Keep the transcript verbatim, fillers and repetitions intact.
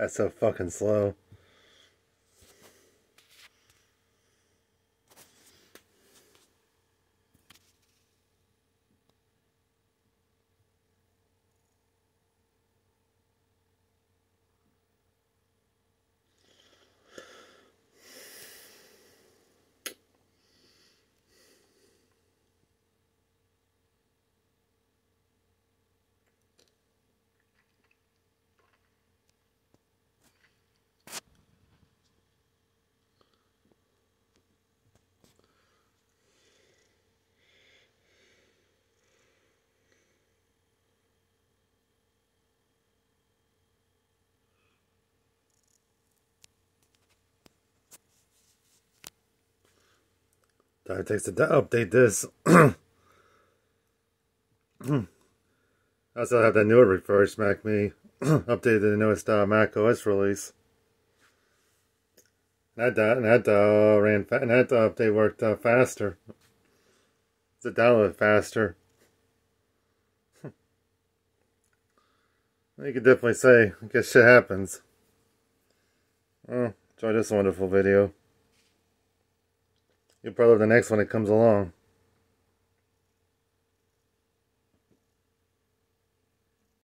That's so fucking slow. It takes to update this. I also have that newer refresh Mac Me updated the newest uh, Mac O S release. And that and that uh, ran fa and that update worked uh, faster. It downloaded faster. You could definitely say, I guess shit happens. Well, enjoy this wonderful video. You'll probably love the next one that comes along.